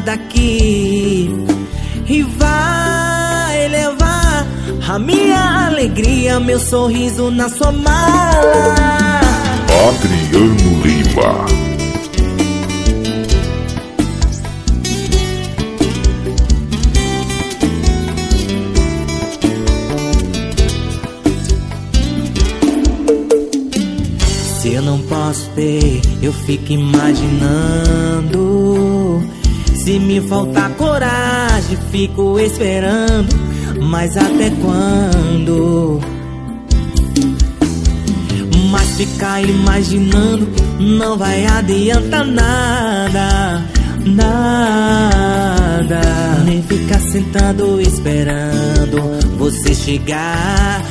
daqui e vai levar a minha alegria, meu sorriso na sua mala. Adriano Lima. Se eu não posso ter, eu fico imaginando. Se me faltar coragem, fico esperando. Mas até quando? Mas ficar imaginando não vai adiantar nada, nada. Nem ficar sentado esperando você chegar.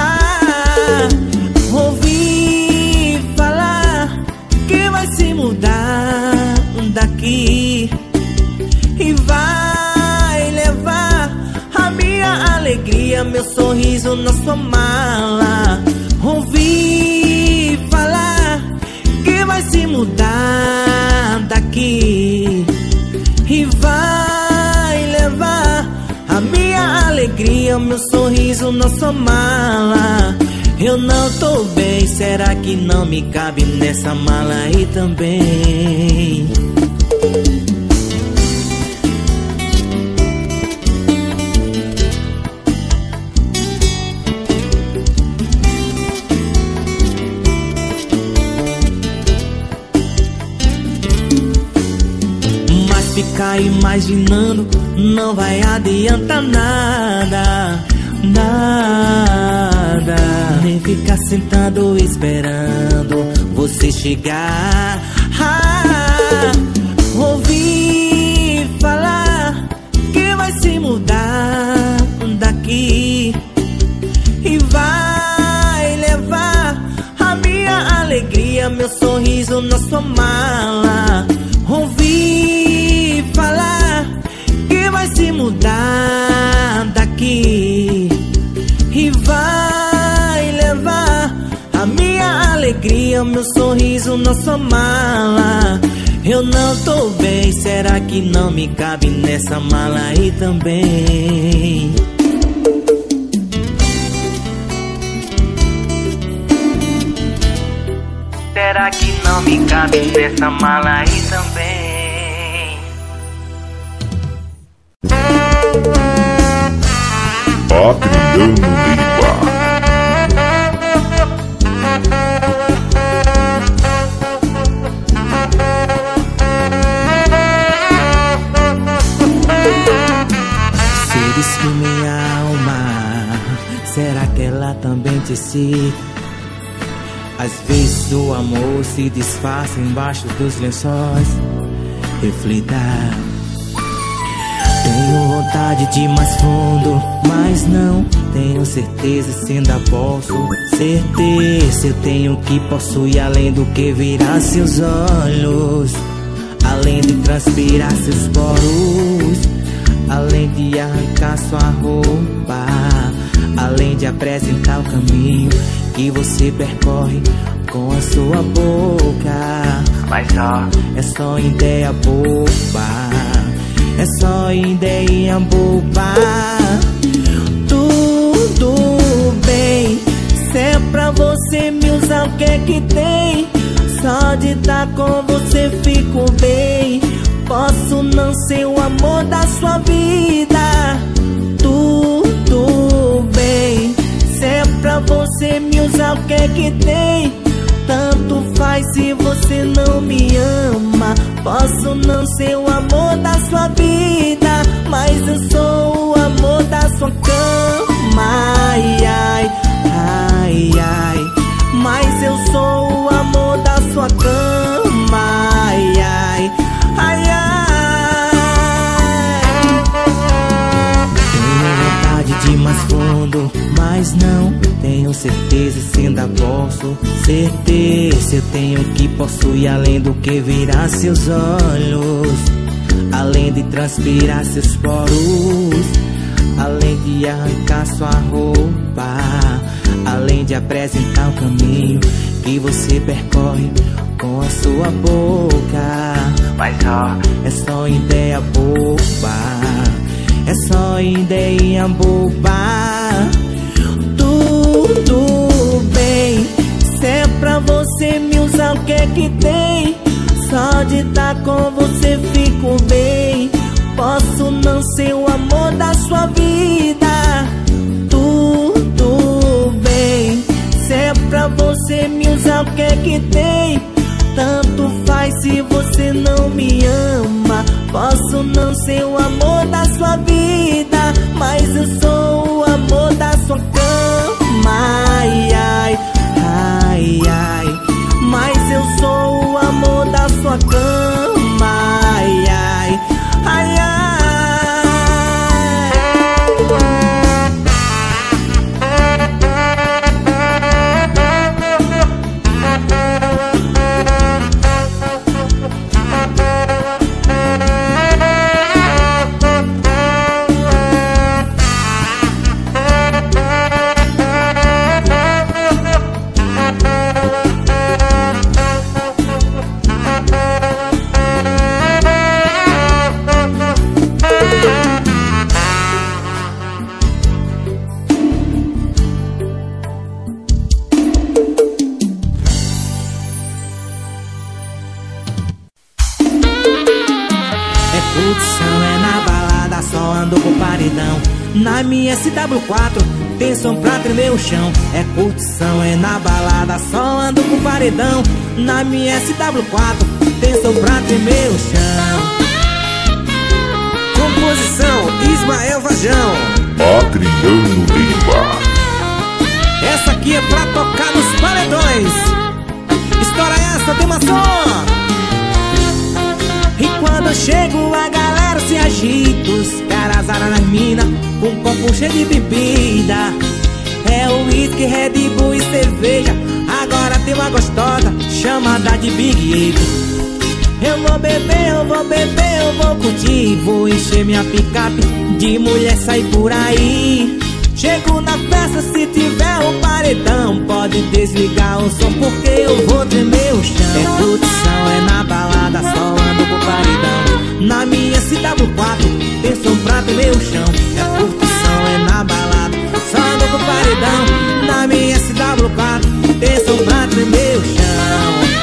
Ouvi falar que vai se mudar daqui e vai levar a minha alegria, meu sorriso na sua mala. Ouvi falar que vai se mudar daqui e vai levar a minha alegria, meu sorriso na sua mala. Eu não tô bem, será que não me cabe nessa mala aí também? Mas ficar imaginando não vai adiantar nada, nada. Nem ficar sentado esperando você chegar. Ouvi falar que vai se mudar daqui e vai levar a minha alegria, meu sorriso na sua mala. Ouvi falar que vai se mudar daqui e vai levar a minha alegria, meu sorriso na sua mala. Eu não tô bem, será que não me cabe nessa mala aí também? Será que não me cabe nessa mala aí também? Adriano Lima. Se diz que minha alma, será que ela também te cita? Às vezes o amor se disfarça embaixo dos lençóis. Reflita. Tenho vontade de ir mais fundo, mas não tenho certeza se ainda posso. Certeza eu tenho que posso ir além do que virar seus olhos, além de transpirar seus poros, além de arrancar sua roupa, além de apresentar o caminho que você percorre com a sua boca. Mas é só ideia boba, é só ideia boba. Tudo bem, se é pra você me usar, o que é que tem? Só de estar com você fico bem. Posso não ser o amor da sua vida. Tudo bem, se é pra você me usar, o que é que tem? Tanto faz se você não me ama. Posso não ser o amor da sua vida, mas eu sou o amor da sua cama. Ai, ai, ai, ai. Mas eu sou o amor da sua cama. Ai, ai, ai, ai. Tenho vontade de ir mais fundo, mas não tenho certeza se ainda posso. Certeza eu tenho que posso ir além do que virar seus olhos, além de transpirar seus poros, além de arrancar sua roupa, além de apresentar o caminho que você percorre com a sua boca. Mas ó, é só ideia boba, é só ideia boba. Tudo bem, se é pra você me usar, o que é que tem? Só de estar com você fico bem. Posso não ser o amor da sua vida. Tudo bem, se é pra você me usar, o que é que tem? Tanto faz se você não me ama. Posso não ser o amor da sua vida, mas eu sou o amor da sua cama. Ai, ai, ai, ai. Mas eu sou o amor da sua cama. Ai, ai, ai, ai. Na minha SW4 tem som pra tremer o chão. É curtição, é na balada, só ando com paredão. Na minha SW4 tem som pra tremer o chão. Composição Ismael Vajão, Adriano Lima. essa aqui é pra tocar nos paredões. Estoura essa, tem uma som. E quando eu chego a galera se agita, os caras aram nas minas com um copo cheio de bebida. É o uísque, Red Bull e cerveja. Agora tem uma gostosa chamada de Big Apple. Eu vou beber, eu vou beber, eu vou curtir. Vou encher minha picape de mulher, sair por aí. Chego na festa, se tiver um paredão, pode desligar o som porque eu vou tremer o chão. É curtição, é na balada, só ando com paredão. Na minha SW4 tem som pra tremer o chão. É curtição, é na balada, só ando com paredão. Na minha SW4 tem som pra tremer o chão.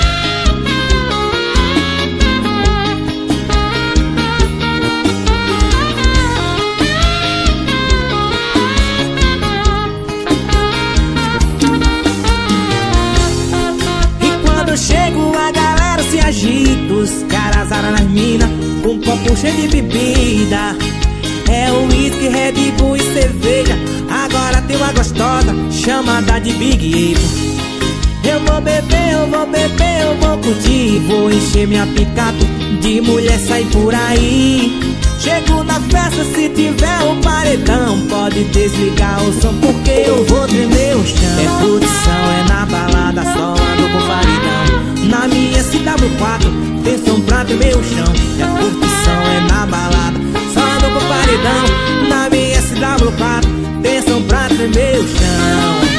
Chego, a galera se agita, os caras aram nas minas com um copo cheio de bebida. É o uísque, Red Bull e cerveja. Agora tem uma gostosa chamada de Big Apple. Eu vou beber, eu vou beber, eu vou curtir. Vou encher minha picape de mulher, sair por aí. Chego na festa, se tiver um paredão, pode desligar o som porque eu vou tremer o chão. É curtição, é na balada, só ando com paredão. Na minha SW4 tem som pra tremer o chão. É curtição, é na balada, só ando com paredão. Na minha SW4 tem som pra tremer o chão.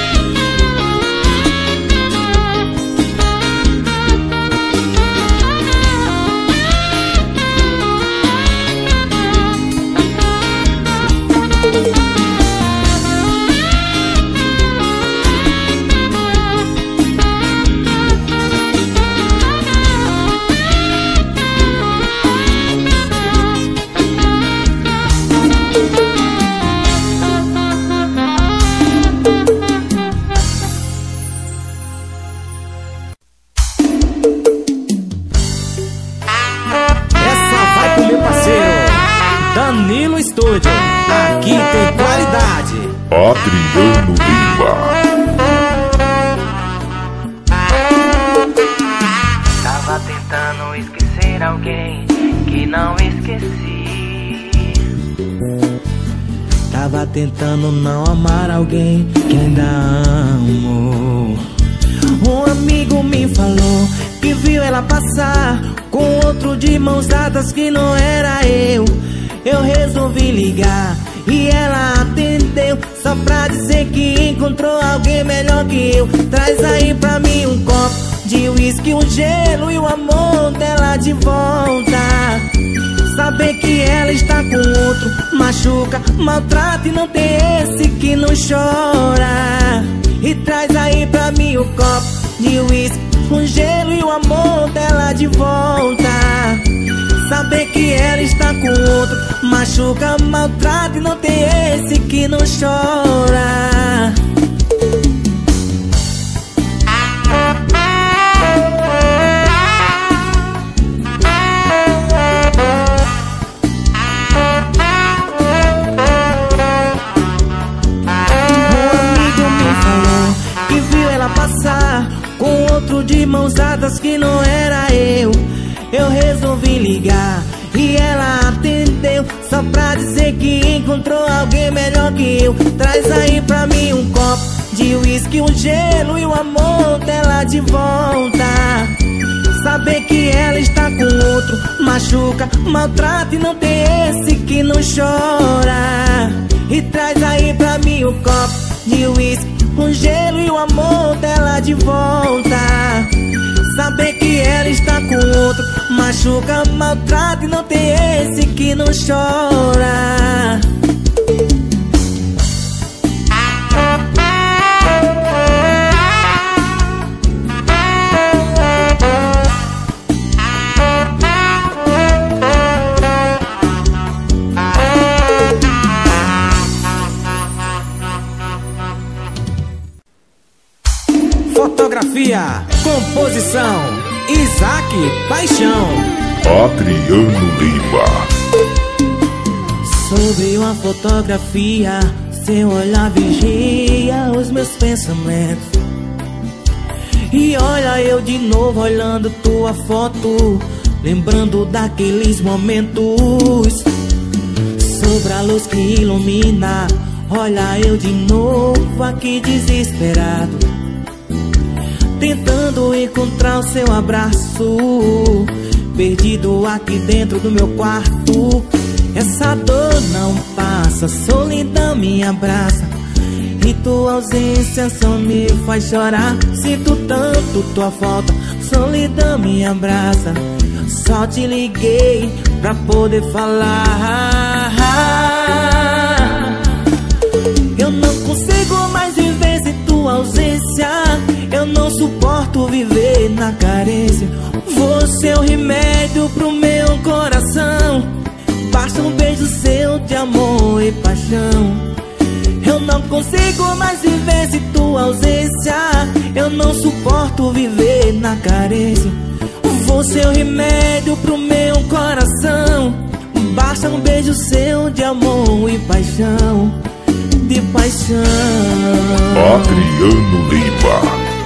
Danilo Estúdio, aqui tem qualidade. Adriano Lima. Tava tentando esquecer alguém que não esqueci. Tava tentando não amar alguém que ainda amo. Um amigo me falou que viu ela passar com outro de mãos dadas que não era eu. Eu resolvi ligar e ela atendeu, só pra dizer que encontrou alguém melhor que eu. Traz aí pra mim um copo de uísque, um gelo e o amor dela de volta. Saber que ela está com outro machuca, maltrata e não tem esse que não chora. E traz aí pra mim o copo de uísque, um gelo e o amor dela de volta. Saber que ela está com outro machuca, maltrata e não tem esse que não chora. Passar com outro de mãos dadas que não era eu. Eu resolvi ligar e ela atendeu, só pra dizer que encontrou alguém melhor que eu. Traz aí pra mim um copo de uísque, um gelo e o amor dela de volta. Saber que ela está com outro machuca, maltrata e não tem esse que não chora. E traz aí pra mim o copo de uísque, um gelo e o amor dela de volta. Saber que ela está com outro machuca, maltrata e não tem esse que não chora. Fotografia, composição, Isaac Paixão. Adriano Lima. Sobre uma fotografia, seu olhar vigia os meus pensamentos. E olha eu de novo olhando tua foto, lembrando daqueles momentos. Sobre a luz que ilumina, olha eu de novo aqui desesperado, tentando encontrar o seu abraço, perdido aqui dentro do meu quarto. Essa dor não passa, solidão me abraça, e tua ausência só me faz chorar. Sinto tanto tua falta, solidão me abraça. Só te liguei pra poder falar. Eu não consigo mais viver sem tua ausência, eu não suporto viver na carência. Você é o remédio pro meu coração, basta um beijo seu de amor e paixão. Eu não consigo mais viver sem tua ausência, eu não suporto viver na carência. Você é o remédio pro meu coração, basta um beijo seu de amor e paixão. De paixão. Adriano Lima.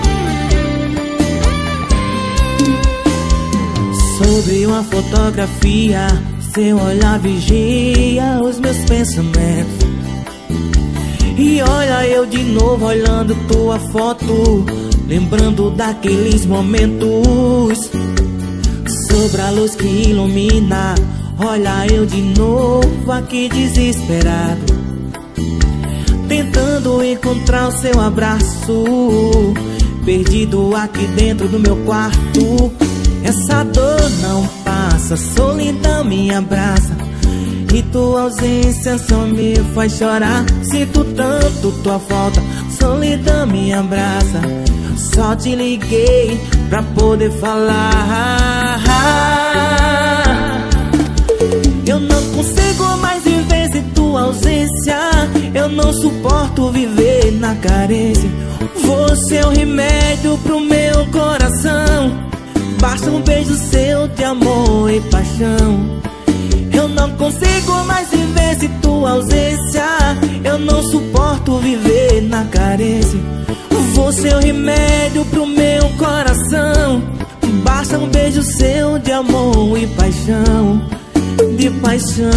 Sobre uma fotografia, seu olhar vigia os meus pensamentos. E olha eu de novo olhando tua foto, lembrando daqueles momentos. Sobre a luz que ilumina, olha eu de novo aqui desesperado, tentando encontrar o seu abraço, perdido aqui dentro do meu quarto. Essa dor não passa, solidão me abraça, e tua ausência só me faz chorar. Sinto tanto tua falta, solidão me abraça. Só te liguei pra poder falar. Eu não consigo mais viver sem tua ausência, eu não suporto viver na carência. Você é o remédio pro meu coração, basta um beijo seu de amor e paixão. Eu não consigo mais viver sem tua ausência, eu não suporto viver na carência. Você é o remédio pro meu coração, basta um beijo seu de amor e paixão. De paixão.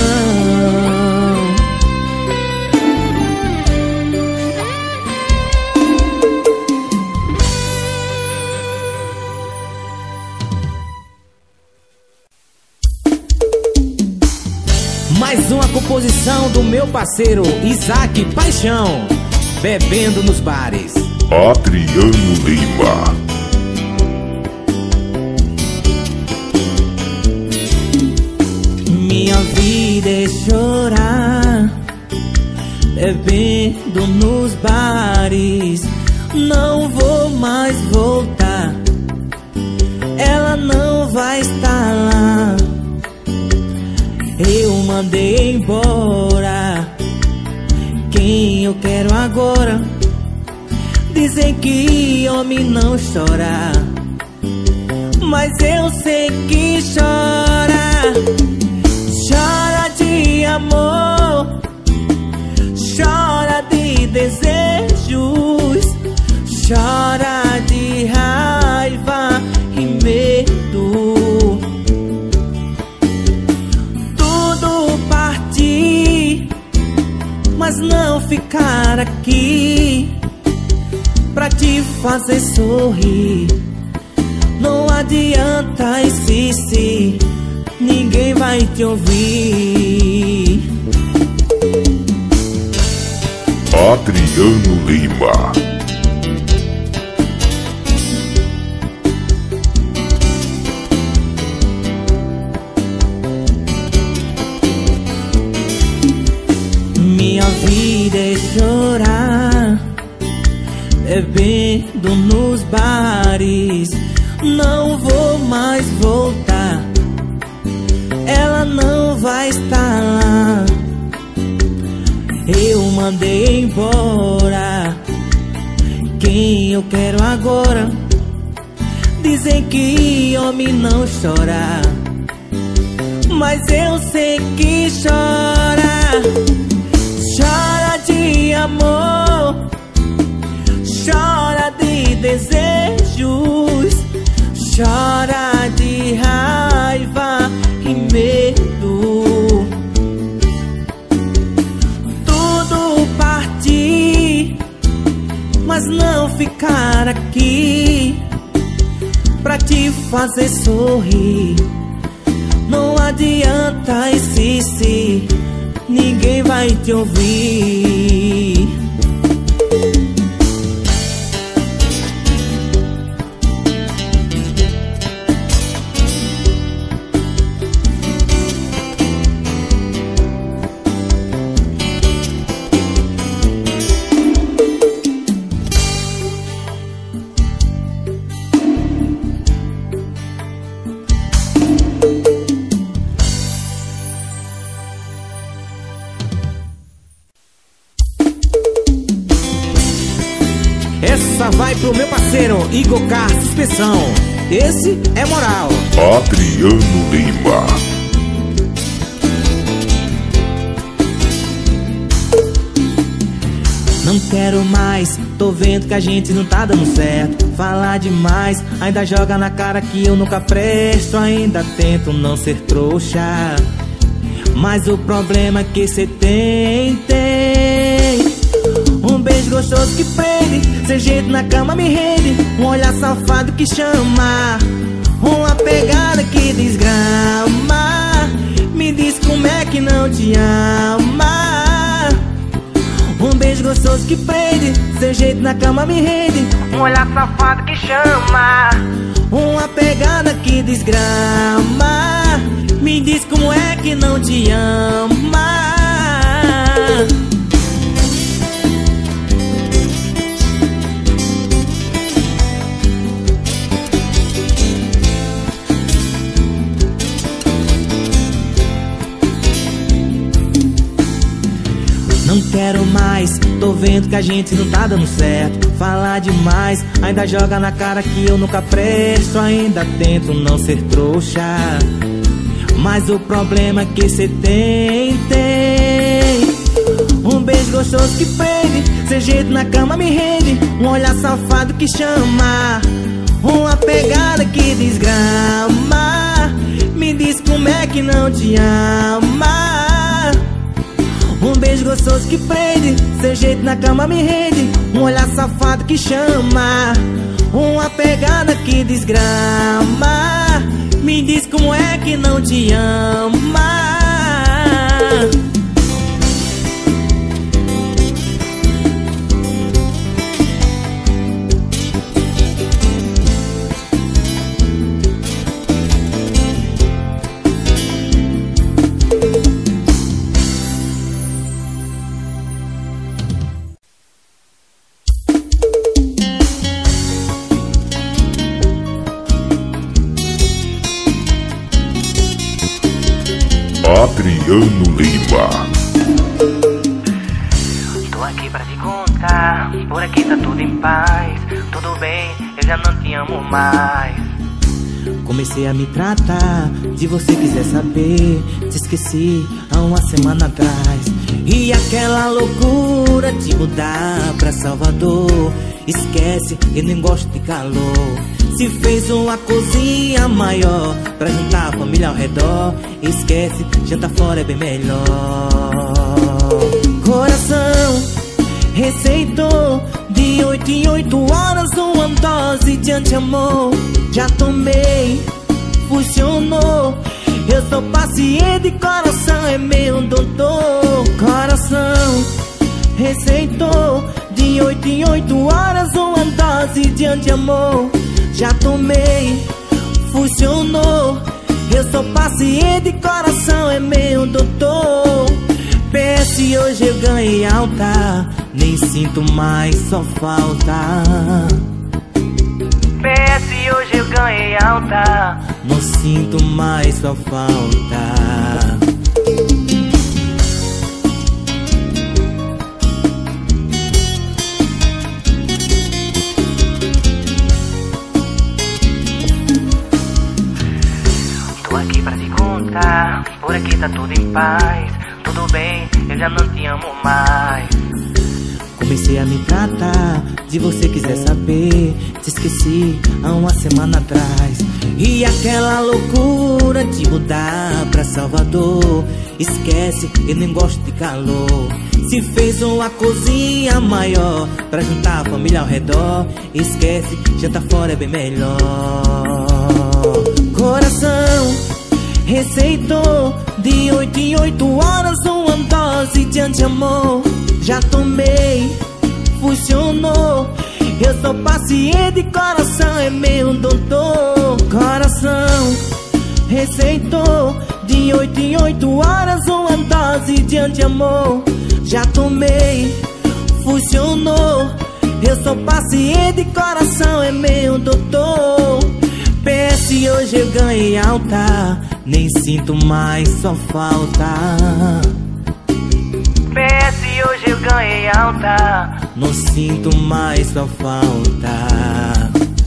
Mais uma composição do meu parceiro Isaac Paixão, Bebendo nos Bares. Adriano Lima. chorar, bebendo nos bares. Não vou mais voltar, ela não vai estar lá. Eu mandei embora quem eu quero agora. Dizem que homem não chora, mas eu sei que chora. Chora de amor, chora de desejos, chora de raiva e medo. Tudo partir, mas não ficar aqui pra te fazer sorrir. Não adianta insistir, ninguém vai te ouvir. Adriano Lima. Minha vida é chorar, bebendo nos bares. Não vou mais voltar, ela não vai estar lá. Eu mandei embora quem eu quero agora. Dizem que homem não chora, mas eu sei que chora. Chora de amor, chora de desejos, chora de raiva e medo. Tudo partir, mas não ficar aqui pra te fazer sorrir. Não adianta insistir, ninguém vai te ouvir. Essa vai pro meu parceiro Igor Car Suspensão. Esse é moral. Adriano Lima. Não quero mais, tô vendo que a gente não tá dando certo. Falar demais, ainda joga na cara que eu nunca presto. Ainda tento não ser trouxa, mas o problema é que cê tem. Um beijo gostoso que prende, sem jeito na cama me rende. Um olhar safado que chama, uma pegada que desgrama. Me diz como é que não te ama. Um beijo gostoso que prende, sem jeito na cama me rende. Um olhar safado que chama, uma pegada que desgrama. Me diz como é que não te ama. Não quero mais, tô vendo que a gente não tá dando certo. Falar demais, ainda joga na cara que eu nunca presto. Ainda tento não ser trouxa, mas o problema é que cê tem. Um beijo gostoso que prende, sem jeito na cama me rende. Um olhar safado que chama, uma pegada que desgrama. Me diz como é que não te ama. Um beijo gostoso que prende, sem jeito na cama me rende. Um olhar safado que chama, uma pegada que desgrama. Me diz como é que não te ama. Lima. Tô aqui pra te contar, por aqui tá tudo em paz. Tudo bem, eu já não te amo mais. Comecei a me tratar, se você quiser saber, te esqueci há uma semana atrás. E aquela loucura de mudar pra Salvador, esquece, eu nem gosto de calor. Se fez uma cozinha maior pra juntar a família ao redor, esquece, jantar fora é bem melhor. Coração receitou de 8 em 8 horas uma dose de anti-amor. Já tomei, funcionou. Eu sou paciente, coração é meu doutor. Coração receitou de 8 em 8 horas uma dose de anti-amor. Já tomei, funcionou. Eu sou paciente, coração é meu doutor. PS hoje eu ganhei alta, nem sinto mais, só falta. PS hoje eu ganhei alta, não sinto mais, só falta. Tô aqui pra te contar, por aqui tá tudo em paz. Tudo bem, eu já não te amo mais. Comecei a me tratar, se você quiser saber, te esqueci há uma semana atrás. E aquela loucura de mudar pra Salvador, esquece, eu nem gosto de calor. Se fez uma cozinha maior pra juntar a família ao redor, esquece, jantar fora é bem melhor. Coração receitou de 8 em 8 horas uma dose de anti-amor. Já tomei, funcionou. Eu sou paciente, coração é meu doutor. Coração receitou de 8 em 8 horas uma dose de anti-amor. Já tomei, funcionou. Eu sou paciente, coração é meu doutor. PS hoje eu ganhei alta, nem sinto mais, só falta. PS hoje eu ganhei alta, não sinto mais, só falta.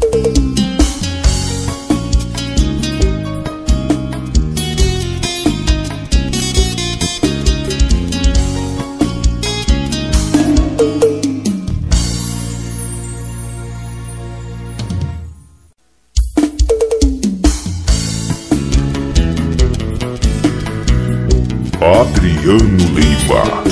Adriano Lima.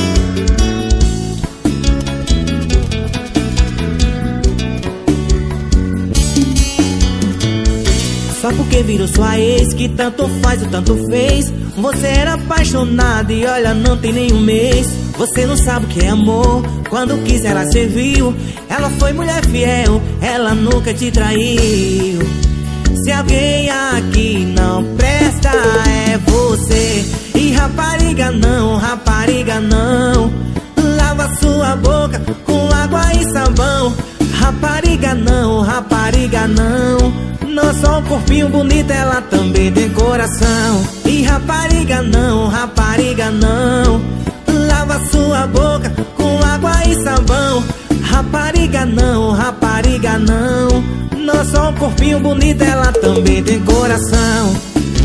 Só porque virou sua ex, que tanto faz ou tanto fez. Você era apaixonado e olha, não tem nenhum mês. Você não sabe o que é amor, quando quis ela serviu. Ela foi mulher fiel, ela nunca te traiu. Se alguém aqui não presta é você. E rapariga não, lava sua boca com água e sabão. Rapariga não, não só um corpinho bonito, ela também tem coração. E rapariga não, lava sua boca com água e sabão. Rapariga não, não só um corpinho bonito, ela também tem coração.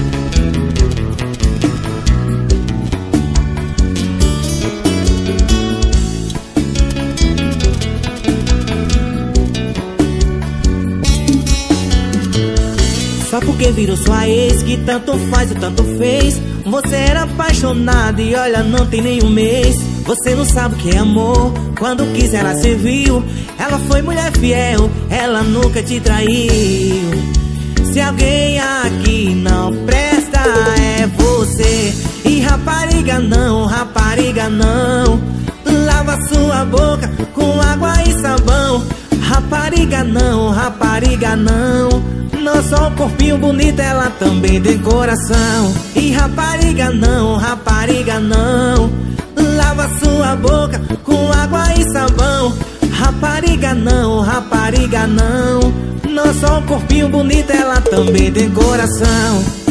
Só porque virou sua ex, que tanto faz ou tanto fez. Você era apaixonado e olha, não tem nenhum mês. Você não sabe o que é amor, quando quis ela serviu. Ela foi mulher fiel, ela nunca te traiu. Se alguém aqui não presta é você. E rapariga não, lava sua boca com água e sabão. Rapariga não, não só um corpinho bonito, ela também tem coração. E rapariga não, lava sua boca com água e sabão. Rapariga não, não só um corpinho bonito, ela também tem coração.